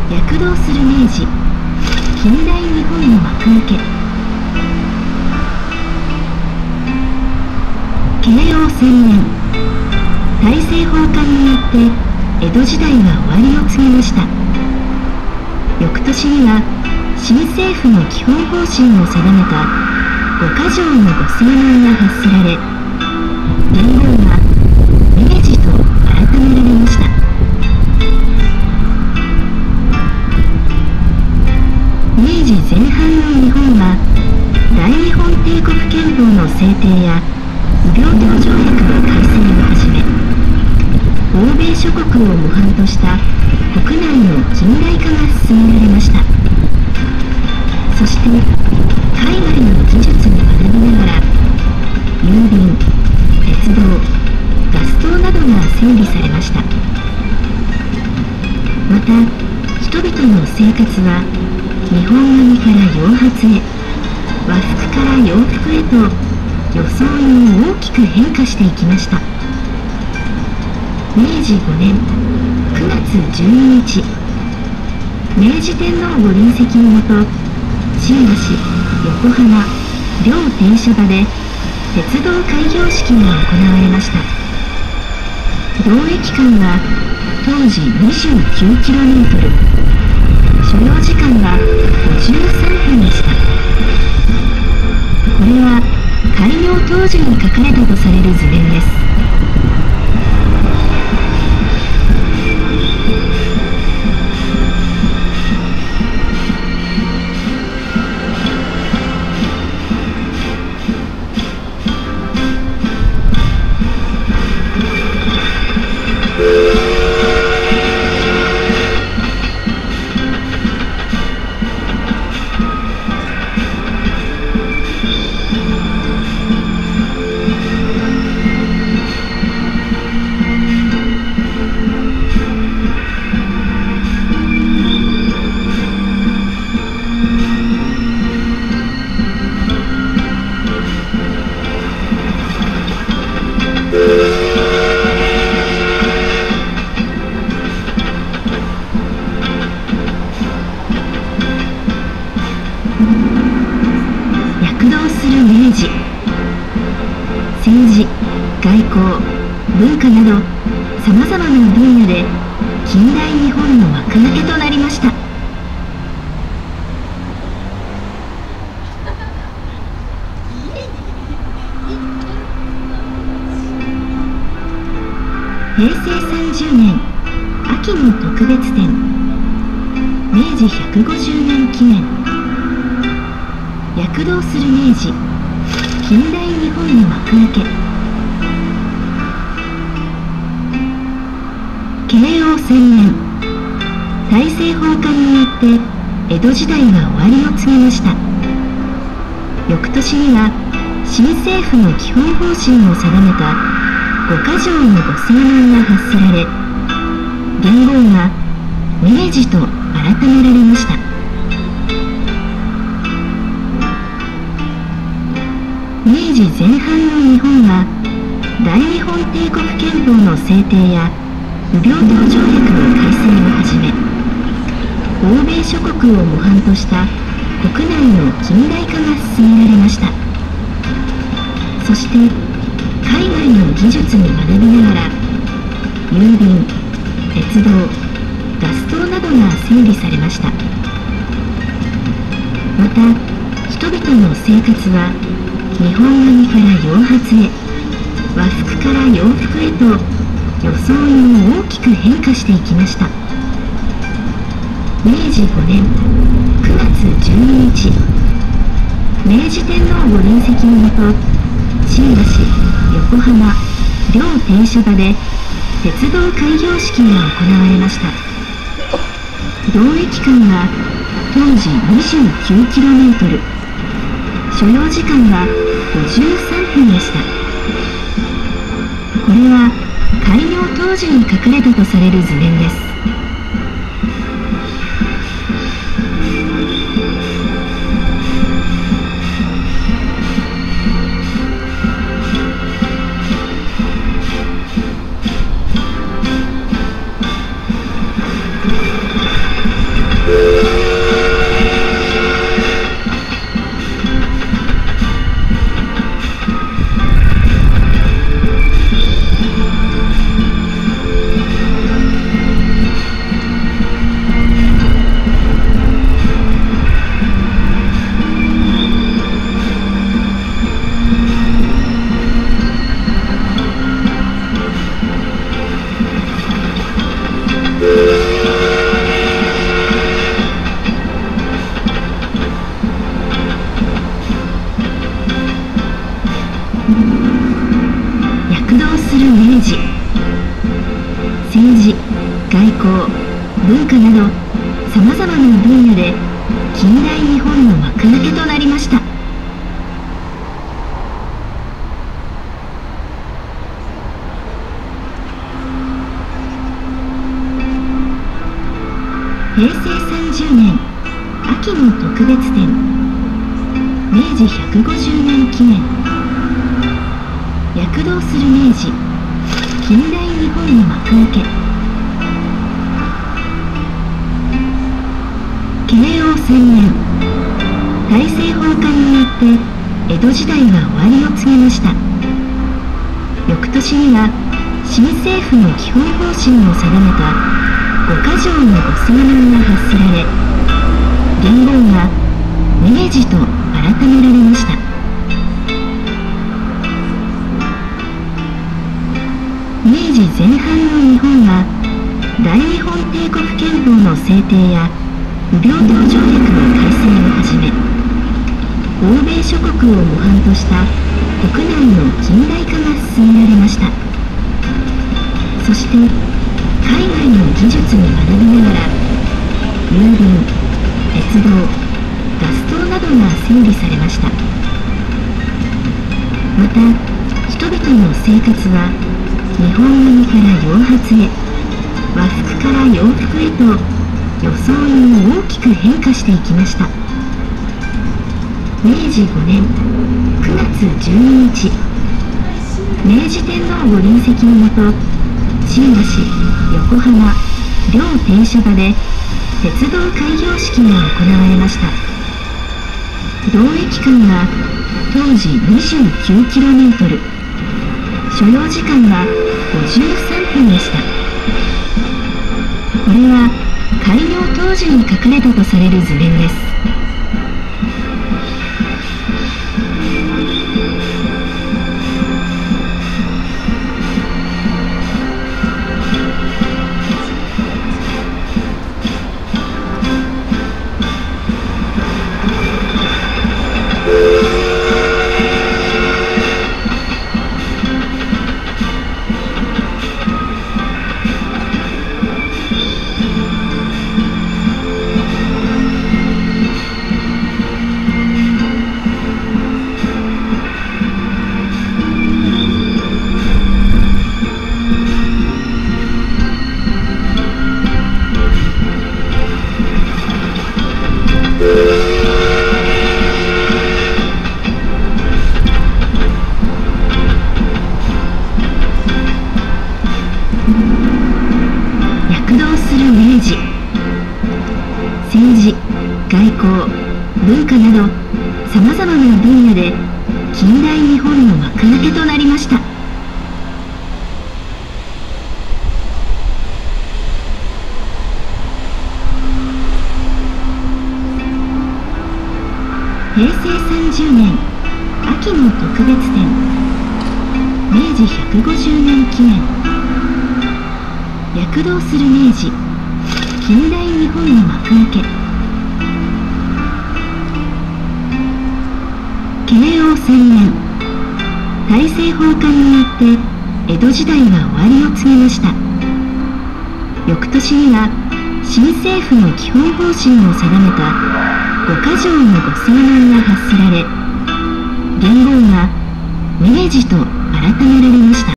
躍動する明治、近代日本の幕開け。慶応1000年、大政奉還によって江戸時代が終わりを告げました。翌年には新政府の基本方針を定めた五箇条のご誓文が発せられ、元号が明治と改められました。明治前半の日本は大日本帝国憲法の制定や不平等条約の改正をはじめ、欧米諸国を模範とした国内の近代化が進められました。そして海外の技術に学びながら郵便、鉄道、ガス灯などが整備されました。また人々の生活は日本髪から洋髪へ、和服から洋服へと装いに大きく変化していきました。明治5年9月12日、明治天皇ご臨席のもと、新橋、横浜両停車場で鉄道開業式が行われました。同駅間は当時 29km、所要時間は53分でした。これは開業当時に書かれたとされる図面です。躍動する明治、政治、外交、文化などさまざまな分野で近代日本の幕開けとなりました。平成30年秋の特別展、明治150年記念、躍動する明治、近代日本の幕開け。慶応1000年、大政奉還によって江戸時代が終わりを告げました。翌年には新政府の基本方針を定めた五箇条のご誓文が発せられ、元号が明治と改められました。明治前半の日本は大日本帝国憲法の制定や不平等条約の改正をはじめ、欧米諸国を模範とした国内の近代化が進められました。そして海外の技術に学びながら郵便、鉄道、ガス灯などが整備されました。また人々の生活は日本髪から洋髪へ、和服から洋服へと装いに大きく変化していきました。明治5年9月12日、明治天皇ご臨席のもと、新橋、横浜両停車場で鉄道開業式が行われました。同駅間は当時 29km、所要時間は53分でした。これは開業当時に書かれたとされる図面です。 文化などさまざまな分野で近代日本の幕開けとなりました。平成30年秋の特別展、明治150年記念、躍動する明治、近代日本の幕開け。慶応3年、大政奉還によって江戸時代は終わりを告げました。翌年には新政府の基本方針を定めた五箇条の御草案が発せられ、元号が明治と改められました。明治前半の日本は大日本帝国憲法の制定や不平等条約の改正をはじめ、欧米諸国を模範とした国内の近代化が進められました。そして海外の技術に学びながら郵便、鉄道、ガス灯などが整備されました。また人々の生活は日本髪から洋髪へ、和服から洋服へと装いに大きく変化していきました。明治5年9月12日、明治天皇ご臨席のもと、新橋、横浜両停車場で鉄道開業式が行われました。同駅間は当時 29km、所要時間は53分でした。これは開業当時に書かれたとされる図面です。政治、外交、文化などさまざまな分野で近代日本の幕開けとなりました。平成30年秋の特別展、明治150年記念、躍動する明治、近代日本の幕開け。慶応3年、大政奉還によって江戸時代は終わりを告げました。翌年には新政府の基本方針を定めた五箇条の御草案が発せられ、元号が明治と改められました。